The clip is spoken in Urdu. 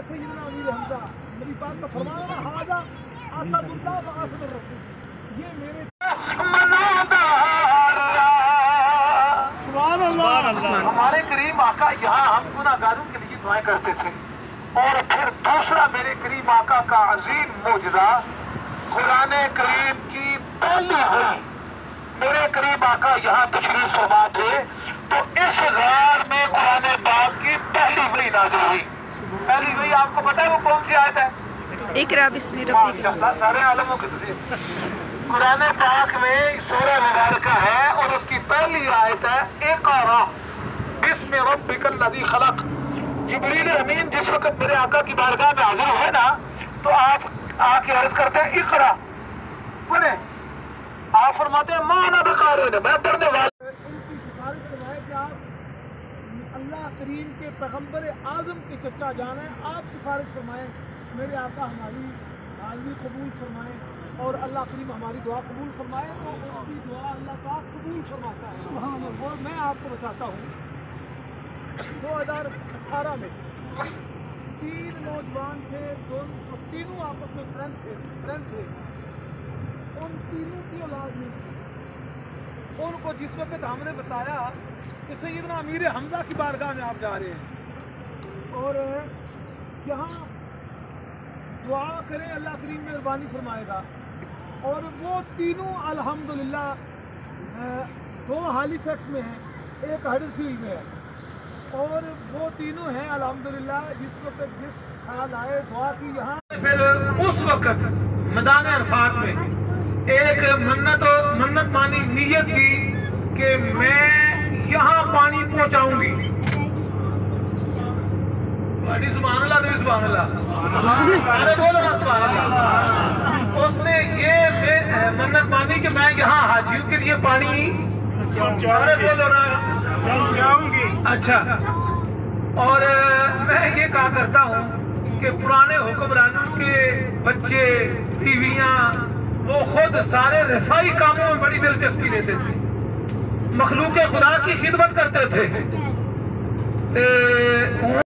سیدنا امیر حمزہ نبی پاک کا فرمانا نا حاضہ اسد اللہ و اسد الرسول، یہ میرے سبحان اللہ۔ ہمارے کریم آقا یہاں ہم گناہگاروں کے لیے دعائیں کرتے تھے، اور پھر دوسرا میرے کریم آقا کا عظیم معجزہ قرآن کریم کی پہلی وحی، میرے کریم آقا یہاں تشریف فرما تھے تو اس غار میں قرآن پاک کی پہلی وحی نازل ہوئی۔ پہلی وحی آپ کو پتہ ہے وہ کون سی آیت ہے؟ اقرا بسم ربک، سارے عالموں کے قرآن پاک میں سورہ مبارکہ ہے اور اس کی پہلی آیت ہے اقرا بسم ربک الذی خلق۔ جبریل امین جس وقت میرے آقا کی بارگاہ میں حاضر ہوئے نا تو آپ آ کے عرض کرتے ہیں اقرا پڑھیں، آپ فرماتے ہیں ما انا بقارئ، میں پڑھنے والا۔ ان کی سفارش فرمائے کہ آپ اللہ کریم کے پیغمبر اعظم کے چچا جان ہیں، آپ سفارش فرمائیں میرے آقا ہماری حاضری قبول فرمائیں اور اللہ کریم ہماری دعا قبول فرمائے، تو اس کی دعا اللہ پاک قبول فرماتا ہے۔ سبحان اللہ۔ اور میں آپ کو بتاتا ہوں 2018 میں 3 نوجوان تھے، تینوں آپس میں فرینڈ تھے، ان تینوں کی اولاد نہیں تھی۔ ان کو جس وقت ہم نے بتایا کہ سیدنا امیر حمزہ کی بارگاہ میں آپ جا رہے ہیں اور یہاں دعا کریں اللہ کریم مہربانی فرمائے گا، اور وہ تینوں الحمدللہ 2 ہالی فیکس میں ہیں، ایک ہڈرسفیلڈ میں ہے، اور وہ تینوں ہیں الحمدللہ جس وقت جس خیال آئے دعا کی یہاں۔ پھر اس وقت میدان عرفات میں ایک منت مانی نیت کی کہ میں یہاں پانی پہنچاؤں گی۔ سبحان اللہ دے، سبحان اللہ، سبحان اللہ۔ اس نے یہ منت مانی کہ میں یہاں حاجیوں کے لیے پانی پہنچاؤں گی۔ اچھا، اور میں یہ کہا کرتا ہوں کہ پرانے حکمرانوں کے بچے بیویاں وہ خود سارے رفائی کاموں میں بڑی دلچسپی لیتے تھے، مخلوق خدا کی خدمت کرتے تھے۔